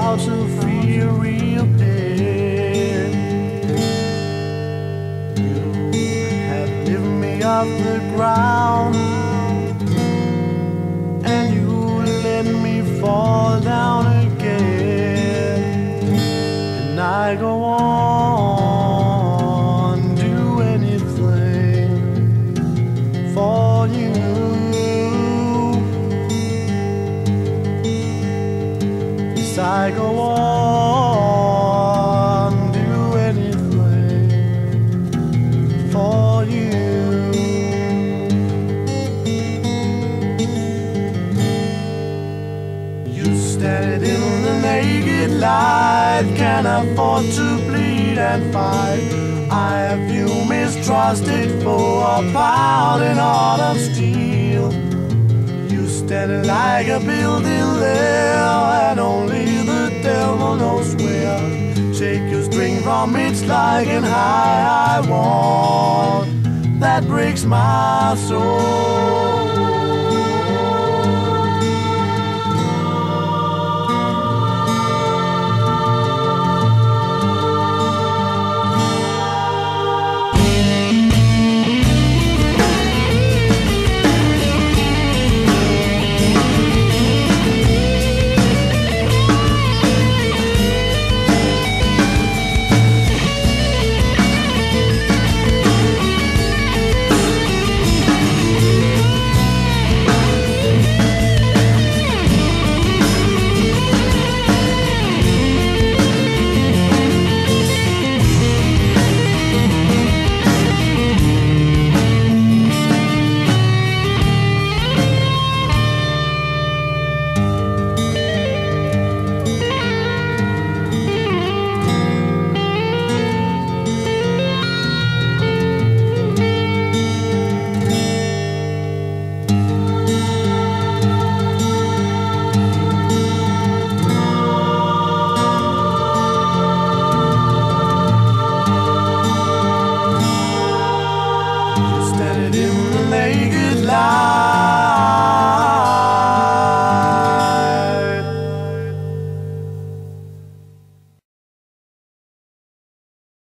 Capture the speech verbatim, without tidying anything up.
how to feel real pain. You have lifted me off the ground, and you let me fall down again. And I go on, do anything for you. Yes, I go on, do anything for you. You stand in the naked light, can't afford to bleed and fight. I have you mistrusted for a pounding heart of steel. You standing like a building there, and only the devil knows where. Take your string from its like an high, high wall that breaks my soul.